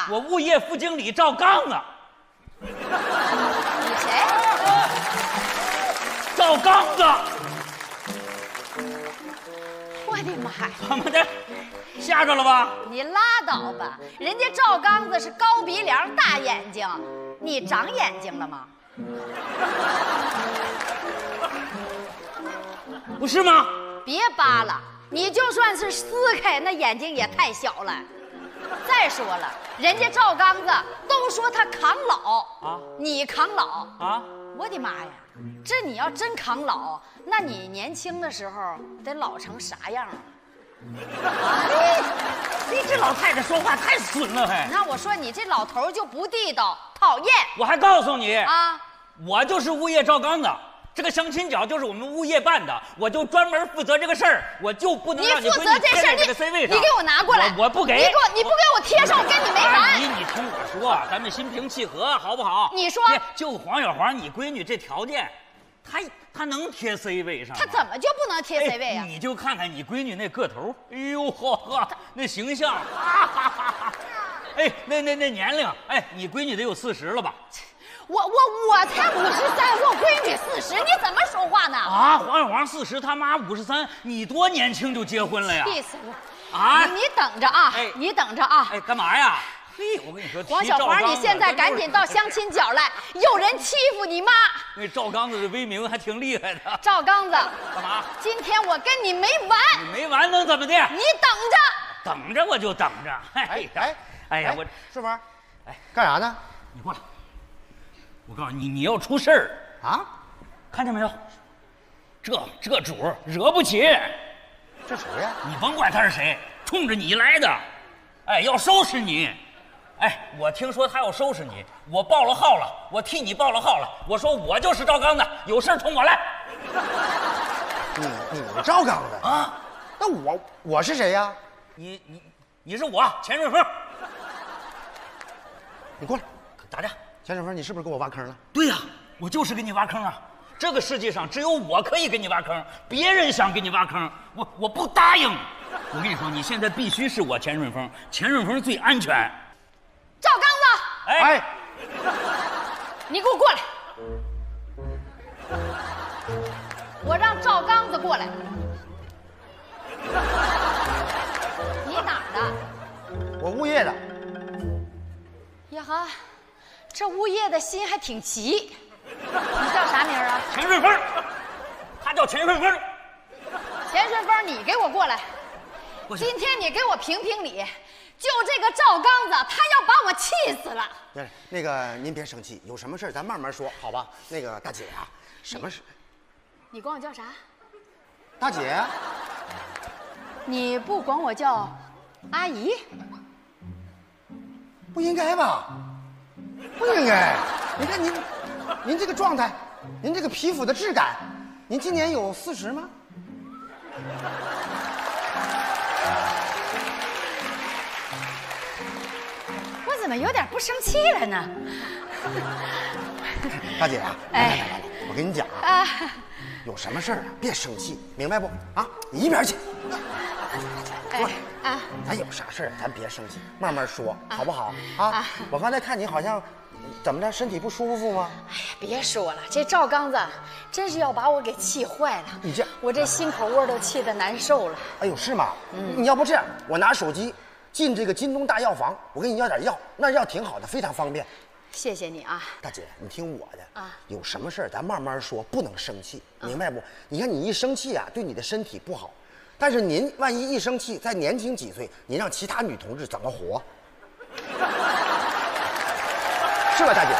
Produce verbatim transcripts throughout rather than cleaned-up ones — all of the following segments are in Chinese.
我物业副经理赵刚啊。 你谁？ 赵刚子。 我的妈呀！ 怎么的？吓着了吧？ 你拉倒吧，人家赵刚子是高鼻梁、大眼睛，你长眼睛了吗？ 不是吗？ 别扒了，你就算是撕开，那眼睛也太小了。再说了，人家赵刚子都说他抗老啊，你抗老啊？我的妈呀！这你要真抗老，那你年轻的时候得老成啥样啊？ 你这老太太说话太损了，还。 那我说你这老头就不地道，讨厌。 我还告诉你啊， 我就是物业赵刚子。这个相亲角就是我们物业办的，我就专门负责这个事儿，我就不能让你负责这事儿， 这个 C 位上。 你给我拿过来， 我, 我不给。 你给我，你不给我贴上，我跟你没完。 阿姨，你听我说，咱们心平气和，好不好？ 你说， 就黄小黄，你闺女这条件，她她能贴 C 位上？ 她怎么就不能贴 C 位啊？ 你就看看你闺女那个头，哎呦呵呵，那形象，哈哈哈哈！哎，那那那年龄，哎，你闺女得有四十了吧？ 我我我才五十三，我闺女四十，你怎么说话呢？ 啊，黄小黄四十，他妈五十三，你多年轻就结婚了呀？ 气死我！ 啊， 你等着啊，哎、你等着啊！ 哎，干嘛呀？嘿，我跟你说， 黄小黄，你现在赶紧到相亲角来，有人欺负你妈。 那赵刚子的威名还挺厉害的。 赵刚子， 干嘛？ 今天我跟你没完。 你没完能怎么的？ 你等着， 等着我就等着。 哎哎哎呀，我顺风，哎，干啥呢？ 你过来。我告诉你，你要出事儿啊！ 看见没有？这这主惹不起。 这谁呀？ 你甭管他是谁，冲着你来的。哎，要收拾你。哎，我听说他要收拾你，我报了号了，我替你报了号了。我说我就是赵刚子，有事冲我来。 你你赵刚子啊？ 那我我是谁呀？ 你你你是我钱顺风。 你过来， 打架。 钱顺风，你是不是给我挖坑了？ 对呀，我就是给你挖坑啊！这个世界上只有我可以给你挖坑，别人想给你挖坑，我我不答应。我跟你说，你现在必须是我钱顺风，钱顺风最安全。 赵刚子， 哎， 哎你给我过来，我让赵刚子过来。你哪儿的？ 我物业的。 呀哈，这物业的心还挺齐。你叫啥名啊？ 钱顺风，他叫钱顺风。 钱顺风，你给我过来。今天你给我评评理，就这个赵刚子，他要把我气死了。 对，那个您别生气，有什么事咱慢慢说，好吧？那个大姐啊，什么事？ 你管我叫啥？ 大姐。 你不管我叫阿姨？ 不应该吧？不应该。你看您，您这个状态，您这个皮肤的质感，您今年有四十吗？ 我怎么有点不生气了呢？ 大姐啊，来来来来，我跟你讲啊，啊有什么事儿啊，别生气，明白不？啊，你一边去。过来啊！咱有啥事儿，咱别生气，慢慢说，好不好？啊！我刚才看你好像，怎么着，身体不舒服吗？ 哎呀，别说了，这赵刚子真是要把我给气坏了。 你这， 我这心口窝都气得难受了。 哎呦，是吗？嗯，你要不这样，我拿手机进这个京东大药房，我给你要点药，那药挺好的，非常方便。 谢谢你啊， 大姐，你听我的啊， 有什么事儿咱慢慢说，不能生气，明白不？你看你一生气啊，对你的身体不好。但是您万一一生气，再年轻几岁，您让其他女同志怎么活？是吧，大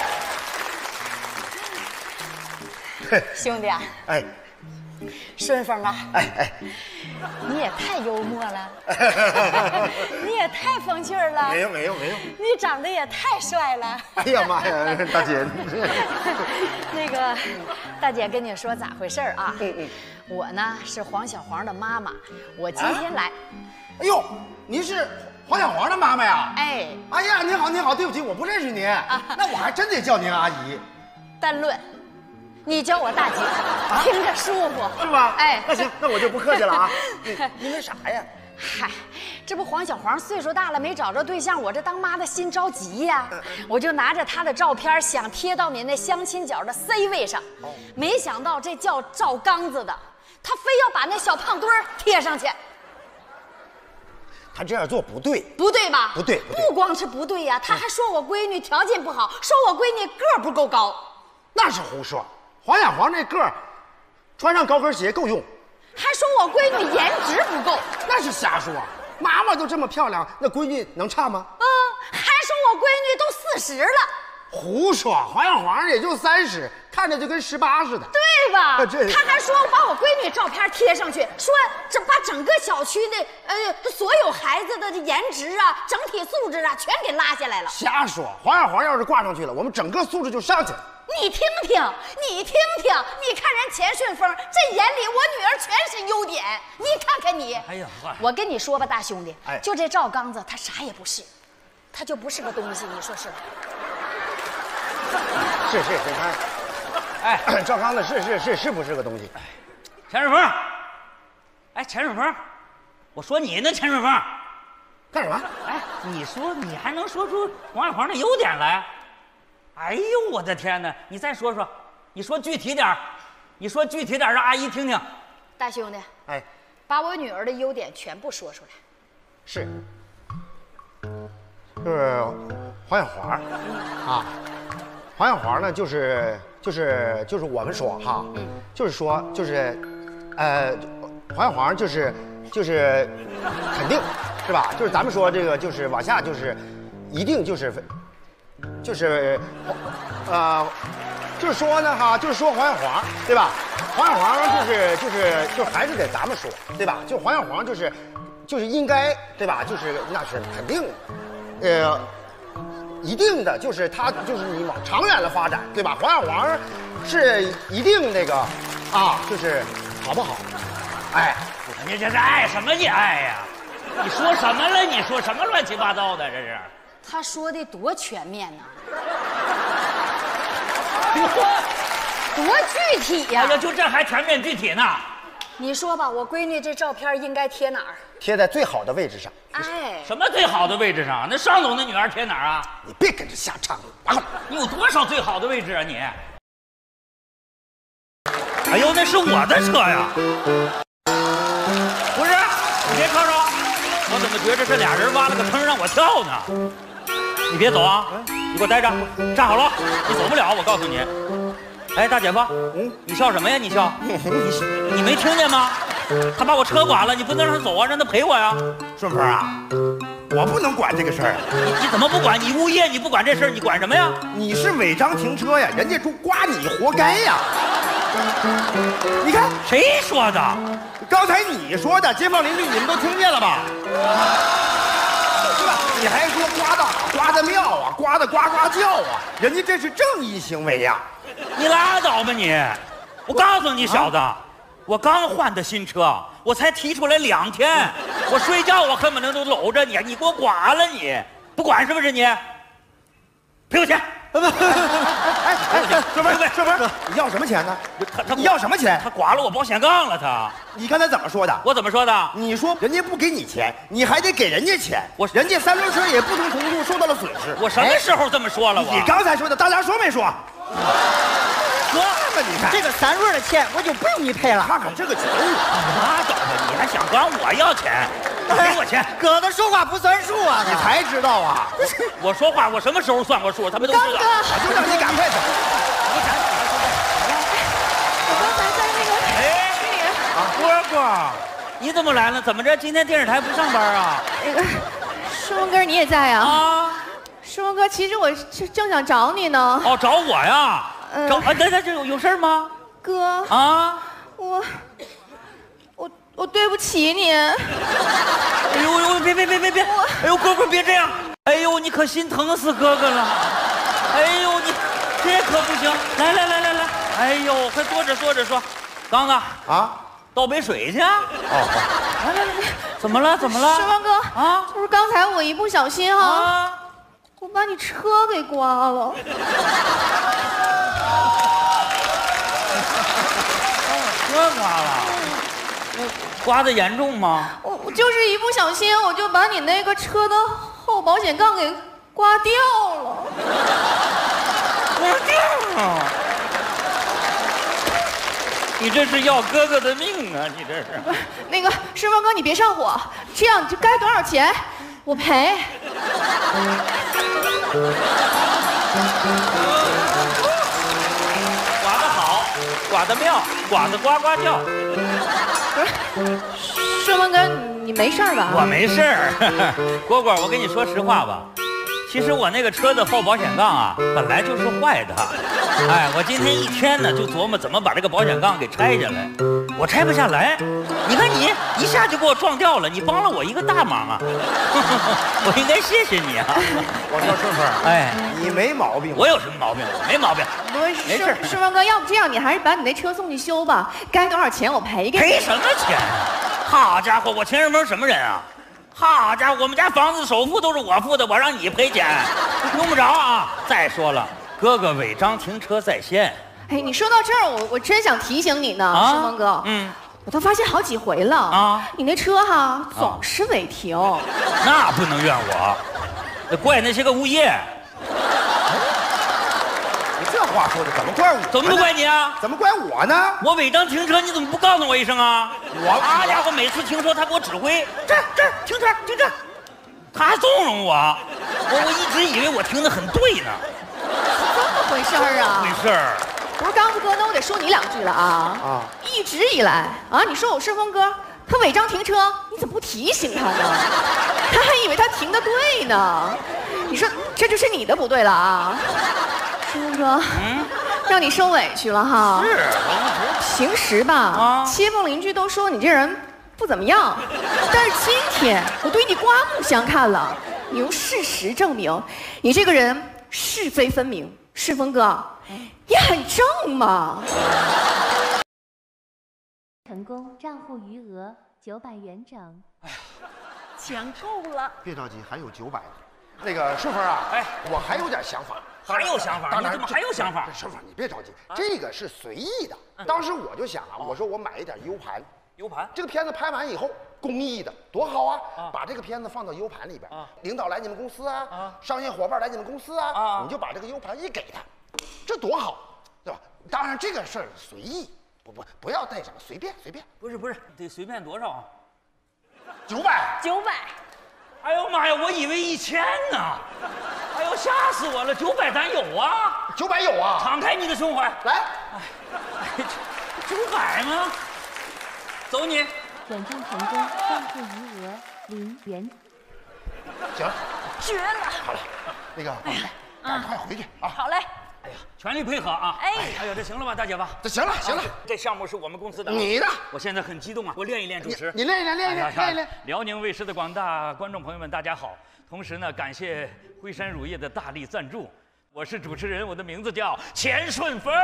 姐？兄弟啊， 哎， 顺风啊， 哎哎， 你也太幽默了，你也太风趣了。 没有没有没有， 你长得也太帅了。 哎呀妈呀，大姐， 那个大姐跟你说咋回事啊？嗯嗯。我呢是黄小黄的妈妈，我今天来。啊、 哎呦，您是黄小黄的妈妈呀？ 哎， 哎呀，您好，您好，对不起，我不认识您，啊、那我还真得叫您阿姨。 单论，你叫我大姐，啊、听着舒服， 是吧？ 哎， 那行，那我就不客气了啊。因为啥呀？ 嗨， 这不黄小黄岁数大了没找着对象，我这当妈的心着急呀，我就拿着他的照片想贴到你那相亲角的 C 位上，没想到这叫赵刚子的，他非要把那小胖墩儿贴上去。 他这样做不对， 不对吧？ 不对， 不光是不对呀，他还说我闺女条件不好，说我闺女个儿不够高， 那是胡说。黄小黄那个儿，穿上高跟鞋够用。 还说我闺女颜值不够， 那是瞎说。妈妈都这么漂亮，那闺女能差吗？ 嗯，还说我闺女都四十了。 胡说，黄小黄也就三十，看着就跟十八似的， 对吧？ 这他还说把我闺女照片贴上去，说这把整个小区的呃所有孩子的颜值啊、整体素质啊全给拉下来了。 瞎说，黄小黄要是挂上去了，我们整个素质就上去了。 你听听，你听听，你看人钱顺风，这眼里我女儿全是优点，你看看你。哎呀，我跟你说吧，大兄弟，哎，就这赵刚子，他啥也不是，他就不是个东西，你说是吧？ 是是是，他，哎，赵刚子是是是是不是个东西？ 钱顺风，哎，钱顺风，我说你呢，钱顺风， 干什么？ 哎，你说你还能说出黄小黄的优点来？哎呦，我的天哪！你再说说，你说具体点你说具体点让阿姨听听。 大兄弟， 哎， 把我女儿的优点全部说出来。 是，就是黄小黄啊，黄小黄呢，就是就是就是我们说哈，嗯，就是说就是，呃，黄小黄就是就是肯定是吧？就是咱们说这个就是往下就是一定就是。就是，呃，就是说呢哈，就是说黄小黄，对吧？黄小黄就是就是就还是得咱们说，对吧？就黄小黄就是就是应该，对吧？就是那是肯定，呃，一定的，就是他就是你往长远的发展，对吧？黄小黄是一定那个啊，就是好不好？哎， 你这是爱什么你爱呀？你说什么了？你说什么乱七八糟的？这是。 他说的多全面呢，多具体呀！ 哎呀，就这还全面具体呢？ 你说吧，我闺女这照片应该贴哪儿？ 贴在最好的位置上。 哎， 什么最好的位置上？那尚总的女儿贴哪儿啊？ 你别跟着瞎唱，完了。 你有多少最好的位置啊你？哎呦，那是我的车呀！不是，你别吵吵，我怎么觉着这俩人挖了个坑让我跳呢？你别走啊！你给我待着，站好了，你走不了。我告诉你，哎，大姐夫，嗯，你笑什么呀？你笑，你你没听见吗？他把我车剐了，你不能让他走啊，让他赔我呀。 顺风啊，我不能管这个事儿。 你你怎么不管？你物业你不管这事儿，你管什么呀？ 你是违章停车呀，人家说刮你活该呀。你看谁说的？ 刚才你说的，街坊邻居你们都听见了吧？你还说刮的好，刮的妙啊，刮的呱呱叫啊，人家这是正义行为呀！ 你拉倒吧你！我告诉你小子，啊、我刚换的新车，我才提出来两天，我睡觉我恨不得都搂着你，你给我剐了你，不管是不是你？赔我钱！ 不不，哎哎，顺风顺风，你要什么钱呢？ 他他你要什么钱？ 他剐了我保险杠了他。 你刚才怎么说的？ 我怎么说的？ 你说人家不给你钱，你还得给人家钱。 我人家三轮车也不同程度受到了损失。 我什么时候这么说了？我你刚才说的，大家说没说？ 说吧，你看这个三轮的钱我就不用你赔了。 看看这个觉悟， 拉倒吧，你还想管我要钱？给我钱！ 哥的说话不算数啊！ 你才知道啊！ 我说话我什么时候算过数？他们都知道。 我就让你赶快走。 我刚才在那个哎， 那个啊，蝈蝈，你怎么来了？怎么着？今天电视台不上班啊？ 那个顺风哥你也在啊？ 啊， 顺风哥，其实我正正想找你呢。 哦，找我呀？ 嗯、 找啊？等等，这有有事吗？ 哥啊， 我我我对不起你。 哎呦呦，别别别别别！哎呦，蝈蝈别这样！哎呦，你可心疼死哥哥了！哎呦，你这可不行！来来来来来！哎呦，快坐着坐着说。刚刚啊， 倒杯水去。哦，来来来，怎么了？怎么了？ 顺风哥啊， 就是刚才我一不小心哈、啊，啊、我把你车给刮了。 把我车刮了？ 刮得严重吗？ 我我就是一不小心，我就把你那个车的后保险杠给刮掉了。 刮掉了？你这是要哥哥的命啊！你这是。 那个顺风哥，你别上火，这样就该多少钱，我赔。 刮得好，刮得妙，刮得呱呱叫。 不是，顺风哥，你没事吧？ 我没事儿。蝈蝈，我跟你说实话吧，其实我那个车的后保险杠啊，本来就是坏的。哎，我今天一天呢，就琢磨怎么把这个保险杠给拆下来，我拆不下来。你看你一下就给我撞掉了，你帮了我一个大忙啊！我应该谢谢你啊。 我说顺风，哎，你没毛病， 我有什么毛病？没毛病。 不是，没事。顺风哥，要不这样，你还是把你那车送去修吧，该多少钱我赔给你。 赔什么钱？好家伙，我钱什么什么人啊？好家伙，我们家房子首付都是我付的，我让你赔钱，用不着啊。再说了，哥哥违章停车在先。 哎，你说到这儿，我我真想提醒你呢，啊、顺风哥。嗯，我都发现好几回了啊，你那车哈总是违停。啊、 那不能怨我，得怪那些个物业。 你这话说的怎么怪我？ 怎么不怪你啊？ 怎么怪我呢？ 我违章停车，你怎么不告诉我一声啊？我好家伙，每次停车他给我指挥，这儿这儿停车停车，他还纵容我，我我一直以为我停得很对呢。 怎么回事儿啊？ 回事儿。 不是刚子哥，那我得说你两句了啊！啊，一直以来啊，你说我顺风哥他违章停车，你怎么不提醒他呢？他还以为他停得对呢。你说这就是你的不对了啊！顺风哥，嗯，让你受委屈了哈。 是， 平时吧，啊，街坊邻居都说你这人不怎么样，但是今天我对你刮目相看了，你用事实证明你这个人是非分明。顺风哥，你很正嘛。 成功，账户余额九百元整。哎呀， 钱够了。 别着急，还有九百呢。那个顺风啊，哎，我还有点想法。 还有想法？你怎么还有想法？ 顺风，你别着急，这个是随意的。当时我就想啊，我说我买一点 U 盘。 U 盘， 这个片子拍完以后，公益的多好啊！啊把这个片子放到 U 盘里边，啊，领导来你们公司啊，啊商业伙伴来你们公司啊，啊你就把这个 U 盘一给他，这多好，对吧？当然这个事儿随意，不不不要带什么，随便随便。 不是不是，得随便多少啊？ 九百。 九百。 哎呦妈呀，我以为一千呢！哎呦，吓死我了！九百咱有啊， 九百有啊！ 敞开你的胸怀， 来。 哎，九百吗？走你！ 转账成功，账户余额零元。 行， 绝了！ 好了，那个，赶快回去啊！ 好嘞。 哎呀，全力配合啊！哎，哎呀，这行了吧，大姐吧？ 这行了，行了。 这项目是我们公司的， 你的。 我现在很激动啊！我练一练主持。 你练一练，练一练，练一练。 辽宁卫视的广大观众朋友们，大家好！同时呢，感谢辉山乳业的大力赞助。我是主持人，我的名字叫钱顺风。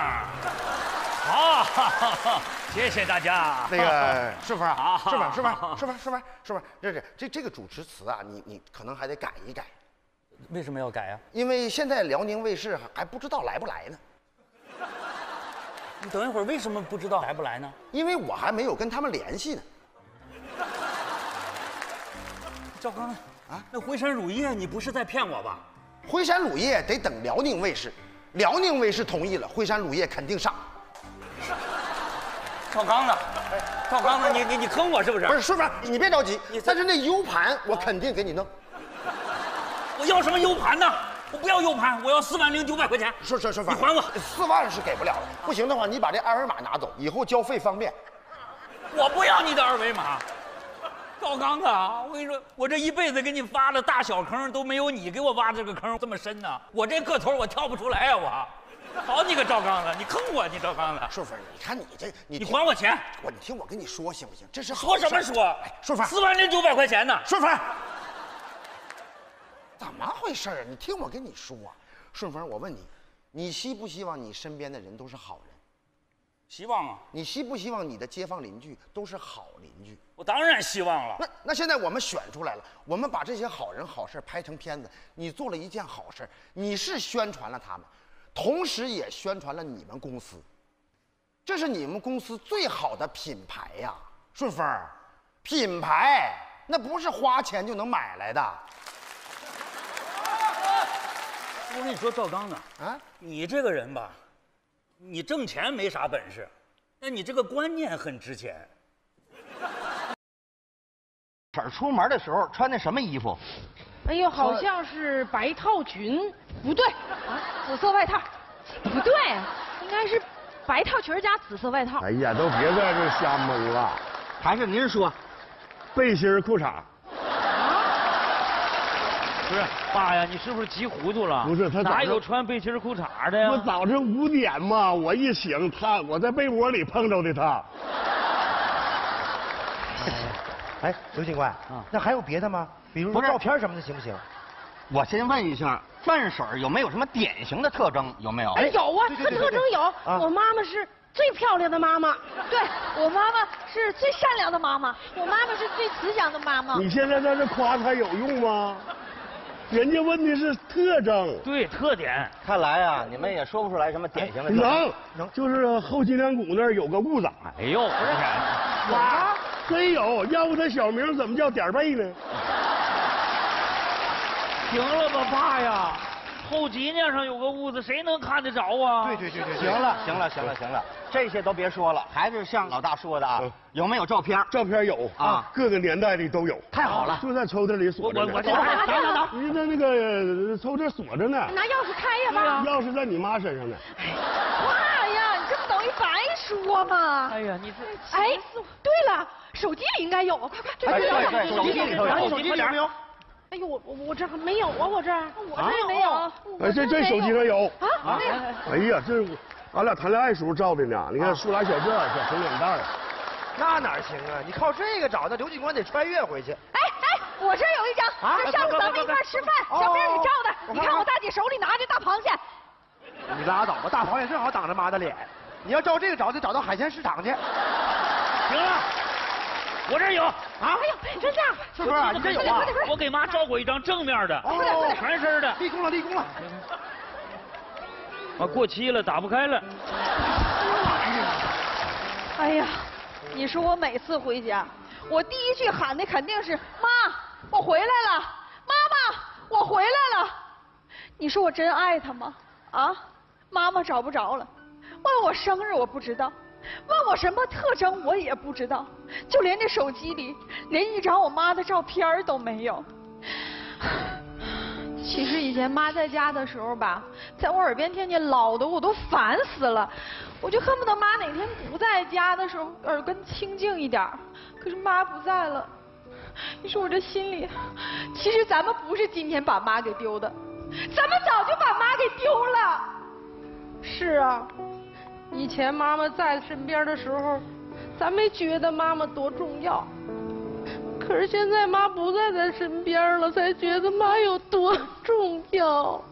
好，谢谢大家。 那个顺风啊，顺风，顺风，顺风，顺风，顺风，这是这这个主持词啊，你你可能还得改一改。 为什么要改啊？ 因为现在辽宁卫视还不知道来不来呢。 你等一会儿，为什么不知道来不来呢？ 因为我还没有跟他们联系呢。 赵刚啊，那辉山乳业，你不是在骗我吧？ 辉山乳业得等辽宁卫视，辽宁卫视同意了，辉山乳业肯定上。 赵刚呢？赵刚呢？你你你坑我是不是？ 不是，顺风，你别着急，但是那 U 盘我肯定给你弄。 我要什么 U 盘呢？我不要 U 盘，我要四万零九百块钱。 顺顺顺风， 你还我四万是给不了了，不行的话，你把这二维码拿走，以后交费方便。 我不要你的二维码。赵刚啊，我跟你说，我这一辈子给你挖了大小坑，都没有你给我挖这个坑这么深呢。我这个头我跳不出来呀，我。好你个赵刚子，你坑我，你赵刚子。 顺风，你看你这，你你还我钱。 我你听我跟你说行不行？这是说什么说？ 哎，顺风， 四万零九百块钱呢。 顺风，怎么回事啊？你听我跟你说啊，顺风，我问你，你希不希望你身边的人都是好人？ 希望啊。 你希不希望你的街坊邻居都是好邻居？ 我当然希望了。 那那现在我们选出来了，我们把这些好人好事拍成片子，你做了一件好事，你是宣传了他们，同时也宣传了你们公司，这是你们公司最好的品牌呀。 顺风，品牌那不是花钱就能买来的。 我跟你说，赵刚呢？啊，你这个人吧，你挣钱没啥本事，但你这个观念很值钱。 婶儿出门的时候穿的什么衣服？ 哎呦，好像是白套裙，不对啊，紫色外套，不对，应该是白套裙加紫色外套。 哎呀，都别在这瞎蒙了， 还是您说， 背心裤衩。 不是，爸呀，你是不是急糊涂了？ 不是，他哪有穿背心裤衩的呀？ 我早晨五点嘛，我一醒，他我在被窝里碰着的他。 哎，刘警官，啊，那还有别的吗？比如说照片什么的，行不行？我先问一下，范婶儿有没有什么典型的特征？有没有？ 哎，有啊，她特征有。我妈妈是最漂亮的妈妈， 对我妈妈是最善良的妈妈，我妈妈是最慈祥的妈妈。 你现在在这夸她有用吗？人家问的是特征， 对特点。 看来啊，你们也说不出来什么典型的特征。 能能，就是后脊梁骨那儿有个痦子。 哎呦，不是， 哇，真有，要不他小名怎么叫点背呢？ 行了吧，爸呀，后脊梁上有个痦子，谁能看得着啊？ 对对对对，行了行了行了行了，这些都别说了，还是像老大说的啊，有没有照片？ 照片有啊，各个年代的都有。 太好了， 就在抽屉里锁着呢。 我我我等等等， 你在那个抽屉锁着呢。 拿钥匙开呀，爸。 钥匙在你妈身上呢。 爸呀，你这不等于白说吗？ 哎呀，你这…… 哎，对了，手机里应该有啊，快快， 对对对，手机里头有。 手机里有没有？哎呦，我我我这还没有啊，我这我这也没有。 哎，这这手机上有啊啊！ 哎呀，这俺俩谈恋爱时候照的呢。你看苏打小辫儿、小红脸蛋儿。 那哪行啊？你靠这个找，那刘警官得穿越回去。 哎哎，我这有一张，这上次咱们一块吃饭，小兵你照的。你看我大姐手里拿着大螃蟹。 你拉倒吧，大螃蟹正好挡着妈的脸。你要照这个找，得找到海鲜市场去。 行了。我这儿有啊！ 哎呦，真的？ 是不是？你这有啊？ 我给妈照过一张正面的，哦，全身的。 立功了，立功了！ 啊，过期了，打不开了。 哎呀，你说我每次回家，我第一句喊的肯定是妈，我回来了，妈妈，我回来了。你说我真爱他吗？啊，妈妈找不着了，问我生日我不知道。问我什么特征我也不知道，就连这手机里连一张我妈的照片都没有。 其实以前妈在家的时候吧，在我耳边天天唠叨，我都烦死了。我就恨不得妈哪天不在家的时候耳根清净一点。可是妈不在了，你说我这心里……其实咱们不是今天把妈给丢的，咱们早就把妈给丢了。 是啊。以前妈妈在身边的时候，咱没觉得妈妈多重要。可是现在妈不在咱身边了，才觉得妈有多重要。